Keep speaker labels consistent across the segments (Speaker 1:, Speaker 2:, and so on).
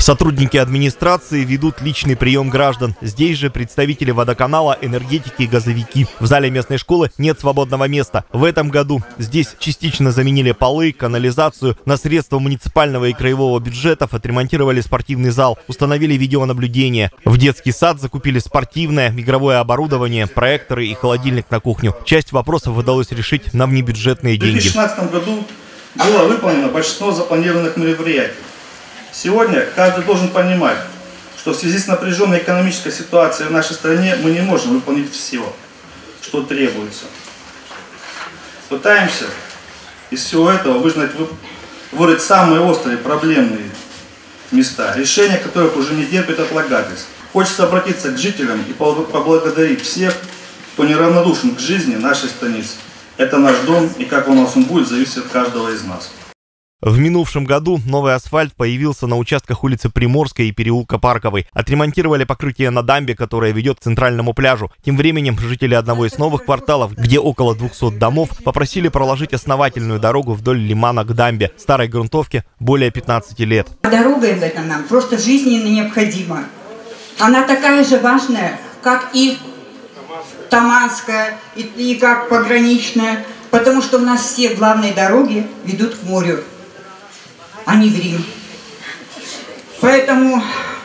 Speaker 1: Сотрудники администрации ведут личный прием граждан. Здесь же представители водоканала, энергетики и газовики. В зале местной школы нет свободного места. В этом году здесь частично заменили полы, канализацию. На средства муниципального и краевого бюджетов отремонтировали спортивный зал, установили видеонаблюдение. В детский сад закупили спортивное, игровое оборудование, проекторы и холодильник на кухню. Часть вопросов удалось решить на внебюджетные деньги.
Speaker 2: В 2016 году было выполнено большинство запланированных мероприятий. Сегодня каждый должен понимать, что в связи с напряженной экономической ситуацией в нашей стране мы не можем выполнить все, что требуется. Пытаемся из всего этого выбрать самые острые проблемные места, решения которых уже не терпит отлагательств. Хочется обратиться к жителям и поблагодарить всех, кто неравнодушен к жизни нашей станицы. Это наш дом, и как у нас он будет, зависит от каждого из нас.
Speaker 1: В минувшем году новый асфальт появился на участках улицы Приморской и переулка Парковой. Отремонтировали покрытие на дамбе, которое ведет к центральному пляжу. Тем временем жители одного из новых кварталов, где около 200 домов, попросили проложить основательную дорогу вдоль лимана к дамбе. Старой грунтовке более 15 лет.
Speaker 3: Дорога эта нам просто жизненно необходима. Она такая же важная, как и Таманская, и как пограничная, потому что у нас все главные дороги ведут к морю, а не в Рим. Поэтому,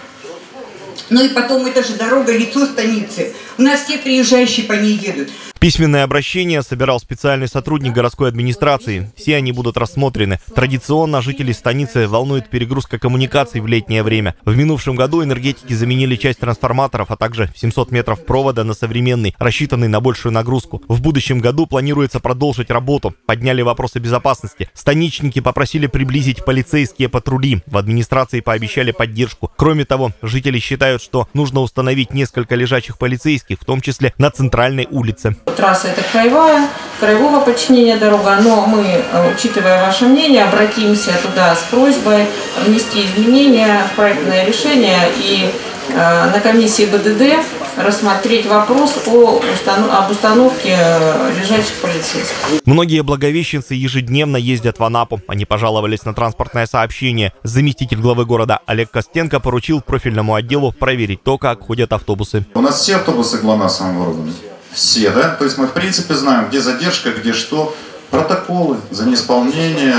Speaker 3: ну и потом это же дорога, лицо станицы. У нас все приезжающие по ней едут.
Speaker 1: Письменное обращение собирал специальный сотрудник городской администрации. Все они будут рассмотрены. Традиционно жителей станицы волнует перегрузка коммуникаций в летнее время. В минувшем году энергетики заменили часть трансформаторов, а также 700 метров провода на современный, рассчитанный на большую нагрузку. В будущем году планируется продолжить работу. Подняли вопросы безопасности. Станичники попросили приблизить полицейские патрули. В администрации пообещали поддержку. Кроме того, жители считают, что нужно установить несколько лежачих полицейских, в том числе на центральной улице.
Speaker 4: Трасса это краевого подчинения дорога, но мы, учитывая ваше мнение, обратимся туда с просьбой внести изменения в проектное решение и на комиссии БДД рассмотреть вопрос об установке лежачих полицейских.
Speaker 1: Многие благовещенцы ежедневно ездят в Анапу. Они пожаловались на транспортное сообщение. Заместитель главы города Олег Костенко поручил профильному отделу проверить то, как ходят автобусы.
Speaker 5: У нас все автобусы ГЛОНАСС оборудованы. Все, да? То есть мы в принципе знаем, где задержка, где что. Протоколы за неисполнение,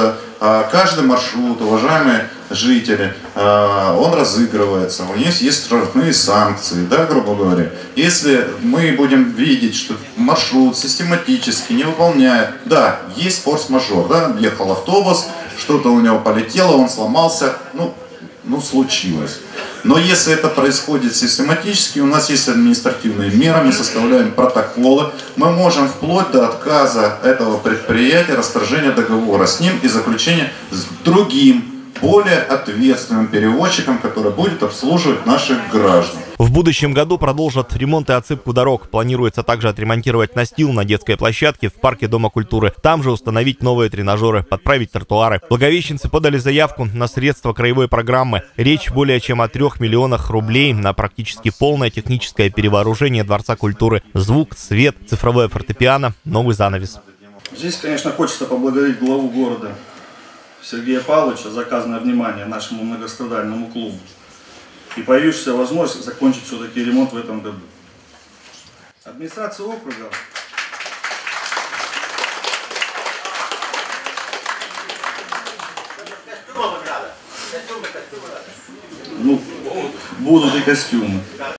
Speaker 5: каждый маршрут, уважаемые жители, он разыгрывается, у них есть штрафные санкции, да, грубо говоря. Если мы будем видеть, что маршрут систематически не выполняет, да, есть форс-мажор, да, ехал автобус, что-то у него полетело, он сломался, ну случилось. Но если это происходит систематически, у нас есть административные меры, мы составляем протоколы, мы можем вплоть до отказа этого предприятия, расторжения договора с ним и заключения с другим, более ответственным перевозчиком, который будет обслуживать наших граждан.
Speaker 1: В будущем году продолжат ремонт и отсыпку дорог. Планируется также отремонтировать настил на детской площадке в парке Дома культуры. Там же установить новые тренажеры, подправить тротуары. Благовещенцы подали заявку на средства краевой программы. Речь более чем о 3 миллионах рублей на практически полное техническое перевооружение Дворца культуры. Звук, свет, цифровое фортепиано, новый занавес.
Speaker 2: Здесь, конечно, хочется поблагодарить главу города Сергея Павловича за оказанное внимание нашему многострадальному клубу и появившуюся возможность закончить все-таки ремонт в этом году. Администрация округа будут и костюмы.